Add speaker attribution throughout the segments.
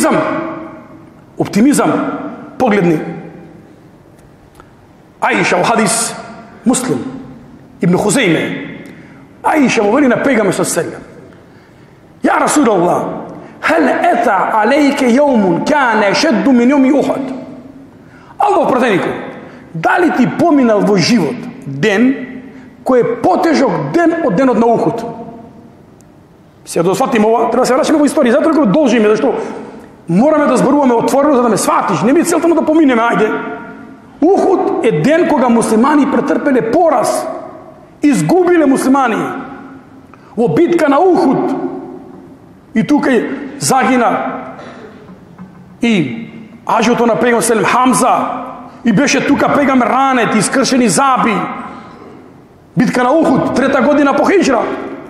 Speaker 1: Optimizam pogledni. Aisha u hadis Muslim, Ibn Huzeyme, Aisha mu veli na pejgamberi sallallahu alejhi ve sellem: Ja Rasulallah, hal ata alejke jaumun kana ashaddu min jaumi Uhud? Allah prodajniku, da li ti pominal vo život den koji je potežak den od denot na Uhud? Сега да сватим ова, треба да се врачаме во историја, затоа дека должиме, зашто мораме да зборуваме отворено за да ме сватиш. Не би целта да поминеме, ајде. Ухуд е ден кога муслимани претрпеле пораз. Изгубиле муслимани во битка на Ухуд. И тука загина и ажото на пегамбер селем Хамза, и беше тука пегамбер ранет, искршени заби. Битка на Ухуд, 3-та година по хиджра.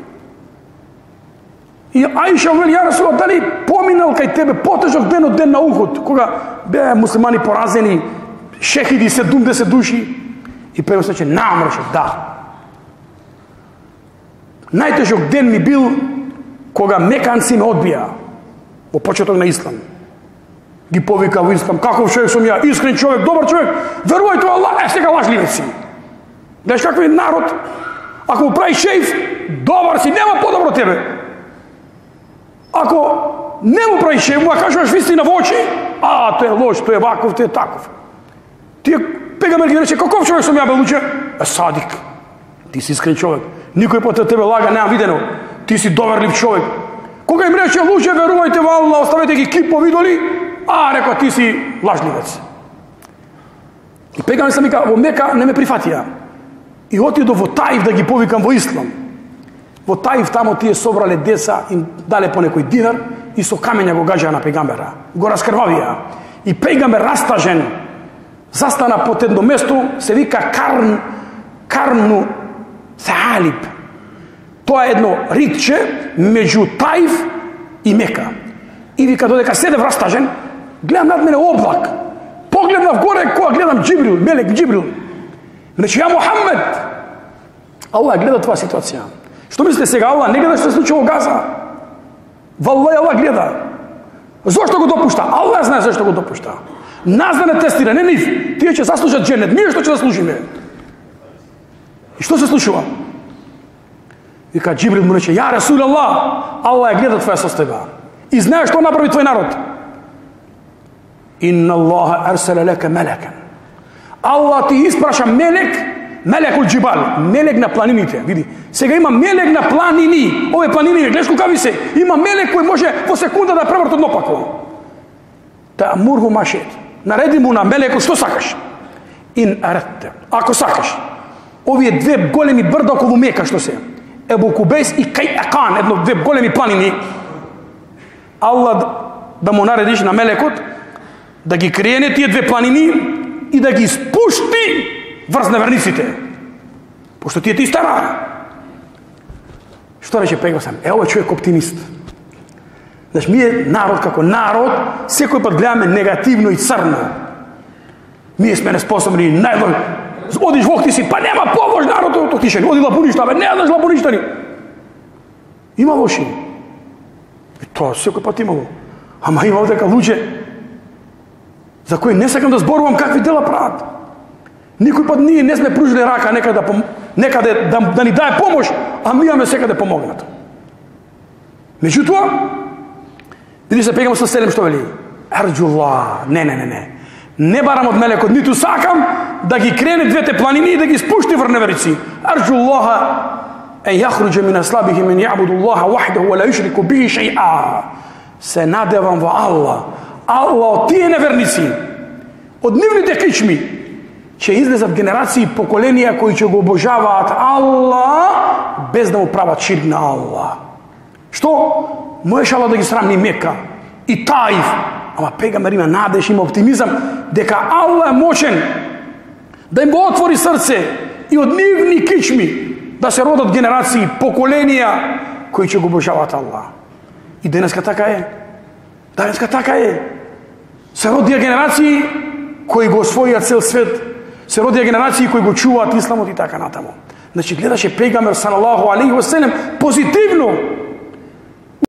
Speaker 1: И Аиша вели: Ja Расулаллах, дали поминал кај тебе потежок ден од ден на Ухуд, кога беа муслимани поразени, шехиди 70 души, и пегамбер рече: Наам, рече, да. Најтежок ден ми бил кога меканци ме одбија во почеток на Ислам. Ги повика во Ислам: каков човек сум ја, искрен човек, добар човек, верувајте во Аллах, сега лажливеци. Знаеш какви народ, ако му прави шејф, добар си, нема подобро од тебе. Ако не му прави шејф, му кажуваш вистина во очи, тој е лош, тој е ваков, тој е таков. Тие пегамбер ги рече: каков човек сум ја, бе луче? Садик. Ти си искрен човек. Никој поте тебе лага неам видено. Ти си доверлив човек. Кога им рече: луче, верувајте во Аллах, оставете ги кипови идоли, рекоа: ти си лажливец. И пегамбер сам вика: во Мека не ме прифатија. И отидов во Таиф да ги повикам во Ислам. Во Таиф тамо тие собрале деца, им дале по некој динар и со камења го гажаа на пегамбера. Го раскрвавија. И пегамбер растажен застана под едно место, се вика Карну Саалиб. Тоа е едно ритче меѓу Таиф и Мека. И вика, додека седев растажен, гледам над мене облак. Погледнав горе, кога гледам Джибрил, мелек Джибрил. Рече: ја Мухаммед. Аллах гледа това ситуација. Што мислите сега, Аллах не гледа што се случи во Газа? Валлај, Аллах гледа. Зошто го допушта? Аллах знае зашто го допушта. Нас да не тестира, не нив. Тие ќе заслужат дженет, ние што ќе заслужиме. И што се случува? Вика Джибрил му рече: Ја Расулаллах, Аллах гледа твоја состојба. И знае што направи твој народ. Инна Аллаха арсала лека мелекен. Аллах ти испраша мелекул джибал, мелек на планините. Види, сега има мелек на планини. Ове планини, гледаш какви се. Има мелек кој може во секунда да преврти однопако. Та мургу машет. Нареди му на мелекот што сакаш. Ин аретте. Ако сакаш. Овие две големи брда околу Мека што се. Ебу Кубейс и Кајакан, две големи планини. Аллах да му наредиш на мелекот да ги криене тие две планини и да ги спушти врз неверниците. Пошто тие ти стара. Што рече пегамбер? Ово е човек оптимист. Знаеш, ние народ како народ, секој пат гледаме негативно и црно. Ние сме неспособни, најлој. Одиш во ти си, па нема помош народот, отишени. Оди лабуништа, бе, не одиш лабуништани. Има лоши. И тоа секој пат имало. Ама има дека луѓе за кои не сакам да зборувам какви дела прават. Никој пат ние не сме пружили рака некаде да ни даде помош, а ми имаме секаде помогнат. Меѓутоа, види се пегамбер селем што вели: Арджулlah, не. Не барам од мелекот, ниту сакам да ги крене двете планини и да ги спушти врз неверици. Арджулlah ен јахруџе мин аслабихи мен јабуду Аллаха вахдаху ва ла юшрику бихи шеј'a. Се надевам во Аллах. Аллах од тие неверници, од нивните кичми, ќе излезат генерации и поколенија кои ќе го обожаваат Аллах без да му прават ширк на Аллах. Што? Можеш Аллах да ги срамни Мека и Таиф. Ама пегамбер има надеж, има оптимизам дека Аллах е мочен да им го отвори срце и од нивни кичми да се родат генерации, поколенија кои ќе го обожаваат Аллах. И денеска така е. Денеска така е. Се родија генерации кои го освоија цел свет. Се родија генерации кои го чуваат исламот и така натаму. Значи гледаше пегамбер салаллаху алейхи ва селем позитивно